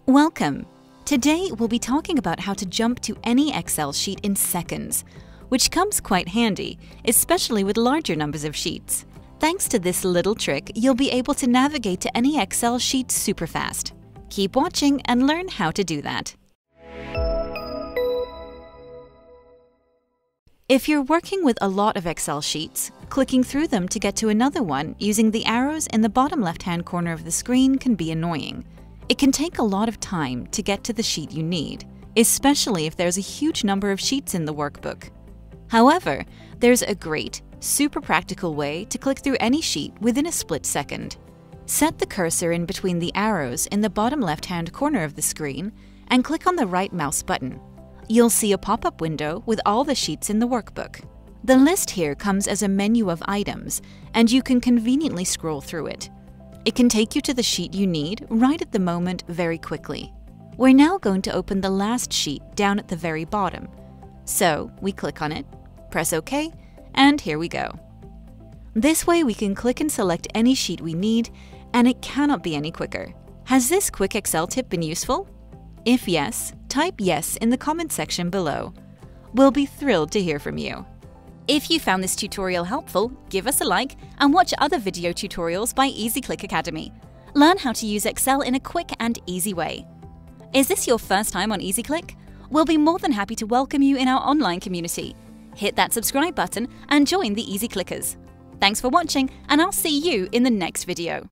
Welcome! Today we'll be talking about how to jump to any Excel sheet in seconds, which comes quite handy, especially with larger numbers of sheets. Thanks to this little trick, you'll be able to navigate to any Excel sheet super fast. Keep watching and learn how to do that. If you're working with a lot of Excel sheets, clicking through them to get to another one using the arrows in the bottom left-hand corner of the screen can be annoying. It can take a lot of time to get to the sheet you need, especially if there's a huge number of sheets in the workbook. However, there's a great, super practical way to click through any sheet within a split second. Set the cursor in between the arrows in the bottom left-hand corner of the screen and click on the right mouse button. You'll see a pop-up window with all the sheets in the workbook. The list here comes as a menu of items, and you can conveniently scroll through it. It can take you to the sheet you need right at the moment very quickly. We're now going to open the last sheet down at the very bottom. So we click on it, press OK, and here we go. This way we can click and select any sheet we need, and it cannot be any quicker. Has this quick Excel tip been useful? If yes, type yes in the comment section below. We'll be thrilled to hear from you. If you found this tutorial helpful, give us a like and watch other video tutorials by EasyClick Academy. Learn how to use Excel in a quick and easy way. Is this your first time on EasyClick? We'll be more than happy to welcome you in our online community. Hit that subscribe button and join the EasyClickers. Thanks for watching, and I'll see you in the next video.